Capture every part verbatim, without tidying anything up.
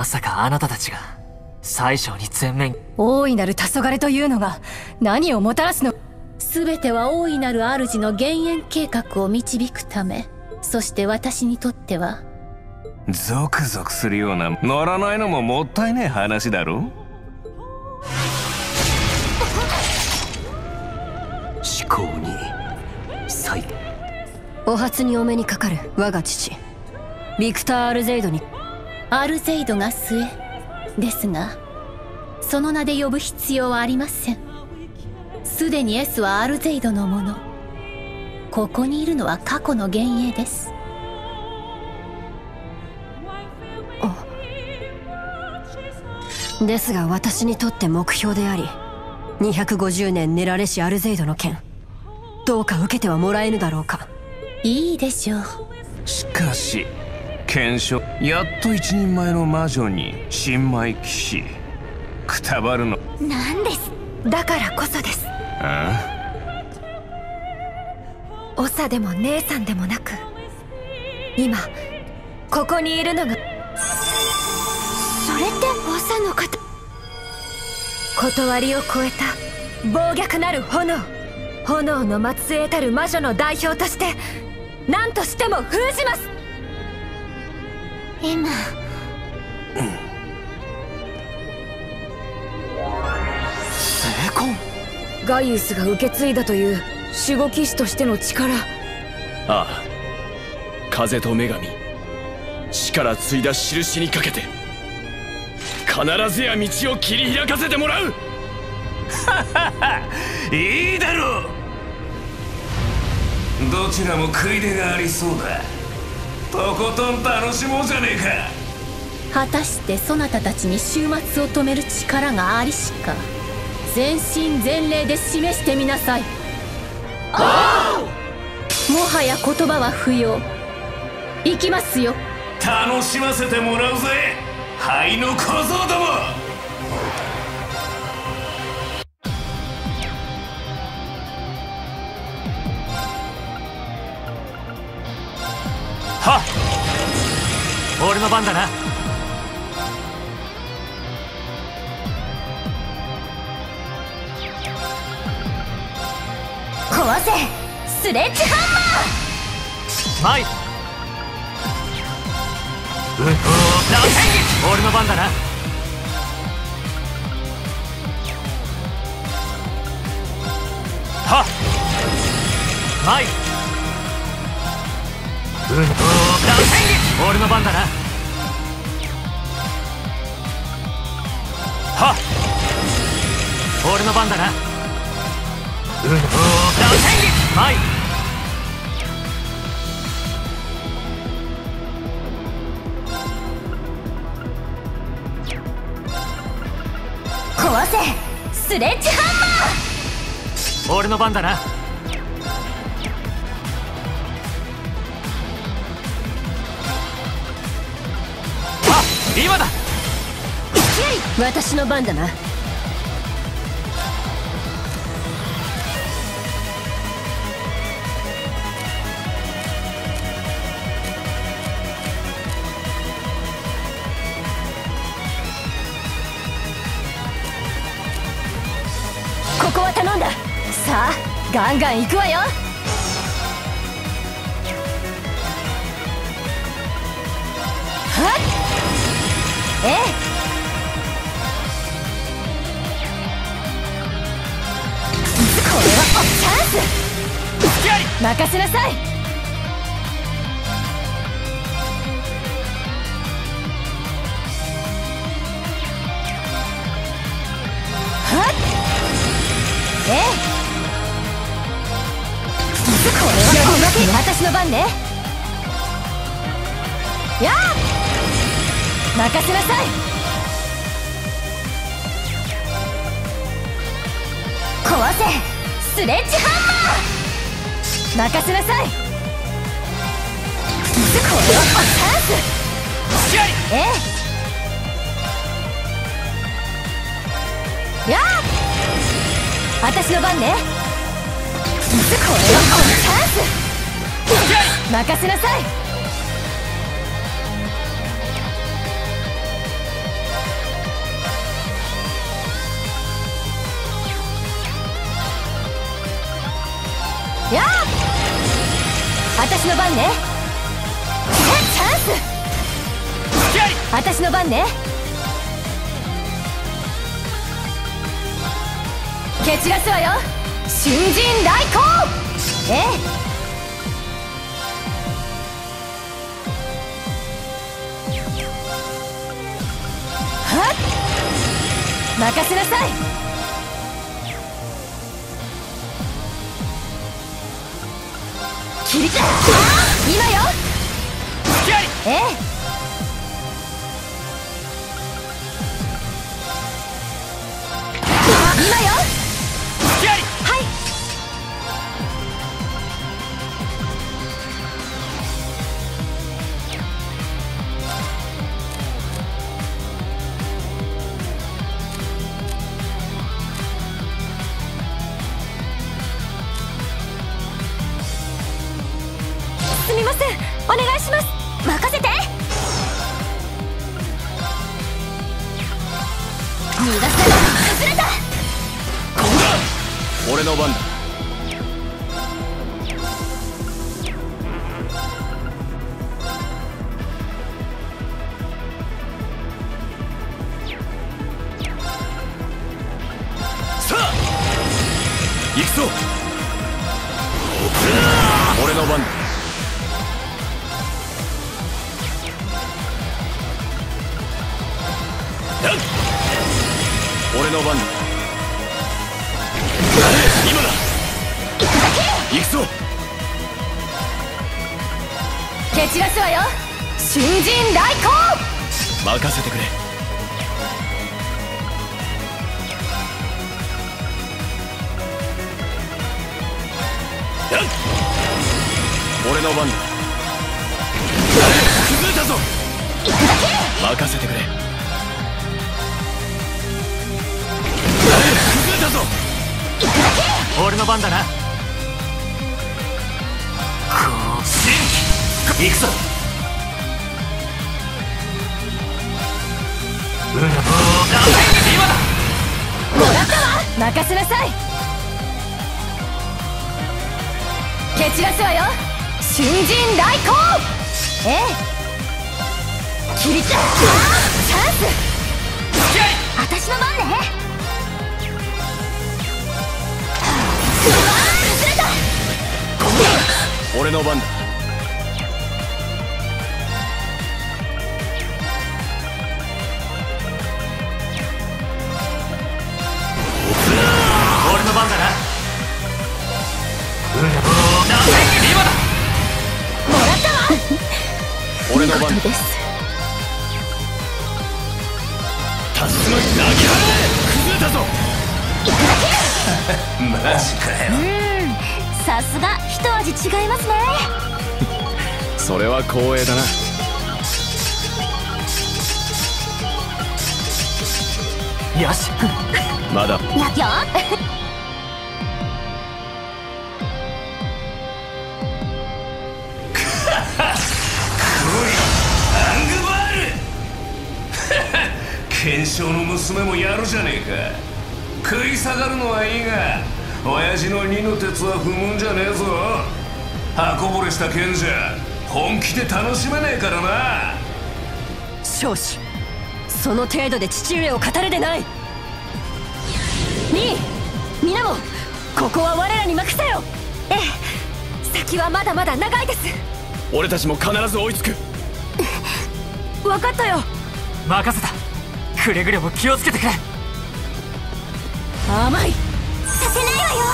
さかあなたたちが宰相に全面。 大いなる黄昏というのが何をもたらすの。 全ては大いなる主の減塩計画を導くため。そして私にとってはゾクゾクするような乗らないのももったいねえ話だろ。 思考に再お初にお目にかかる我が父ビクター・アルゼイドに。 アルゼイドが末ですが、その名で呼ぶ必要はありません。すでに S はアルゼイドのもの。ここにいるのは過去の幻影です。 ですが私にとって目標であり、にひゃくごじゅうねん練られしアルゼイドの剣、どうか受けてはもらえぬだろうか。 いいでしょう。 しかし検証やっと一人前の魔女に新米騎士くたばるのなんです。だからこそです。 ああ、長でも姉さんでもなく、今ここにいるのが、それって長の方。断りを超えた暴虐なる炎、炎の末裔たる魔女の代表として何としても封じます。今、 成婚。 ガイウスが受け継いだという守護騎士としての力。 ああ、風と女神、死から継いだ印にかけて必ずや道を切り開かせてもらう。 いいだろう。どちらも食い出がありそうだ。とことん楽しもうじゃねえか。果たしてそなたたちに終末を止める力がありしか、全身全霊で示してみなさい。もはや言葉は不要。行きますよ。 か。楽しませてもらうぜ、灰の小僧ども。 はっ、俺の番だな。 壊せスレッジハンマー。 マイうん、俺の番だな。はっ、マイうん、俺の番だな。はっ、俺の番だな。うん、マイ壊せスレッジハンマー。 俺の番だな。あ、今だ。 私の番だな。ここは頼んだ。さあガンガン行くわよ。はっ、ええ、これはチャンス。任せなさい。はっ、ええ、これは私の番ね。やあ、任せなさい。壊せスレッジハンマー。任せなさい。これはチャンス。ええ、やあ、私の番ね。これはチャンス。任せなさい。 やあ、私の番ね。チャンス。私の番ね。蹴散らすわよ、春陣来航。ええ、はっ、任せなさい。切りたい。今よ。ええ、今よ。はい。すみません、お願いします。任せて。逃がせば崩れた。 俺の番だ。さあ行くぞ。俺の番だ。俺の番だ。今だ。行くぞ。 蹴散らすわよ、春陣来航。 任せてくれ。俺の番だ。崩れたぞ。任せてくれ。崩れたぞ。 俺の番だな。こうし行くぞ。うん、今だ。 もらったわ、任せなさい。蹴散らすわよ、春陣来航。ええ、切りたい。チャンス。私の番ね。崩れた。 俺の番だ。 俺の番だな。うん、今だ。 もらったわ。 俺の番です。 竜巻投げ払え。崩れたぞ。 マジかよ。 うん、さすが一味違いますね。 それは光栄だな。 よし。 まだ。 やっよ。 アングバール賢章の娘もやるじゃねえか。食い下がるのはいいが、親父の二の鉄は踏むんじゃねえぞ。刃こぼれした剣じゃ本気で楽しめねえからな。 少子、その程度で父上を語るでない。にい、皆もここは我らに任せよ。ええ、先はまだまだ長いです。 俺たちも必ず追いつく。 分かったよ。 任せた。くれぐれも気をつけてくれ。 甘いさせないわよ。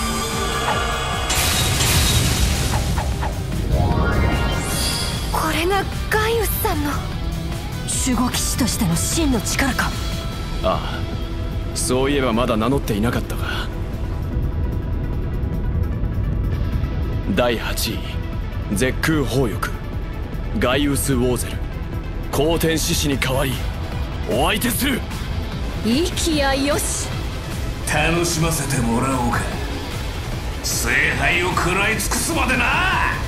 これがガイウスさんの守護騎士としての真の力か。 ああ、そういえばまだ名乗っていなかったが。だいはちい絶空宝翼ガイウス・ウォーゼル光天使使に代わりお相手する。 息やよし。 楽しませてもらおうか。聖杯を食らい尽くすまでな。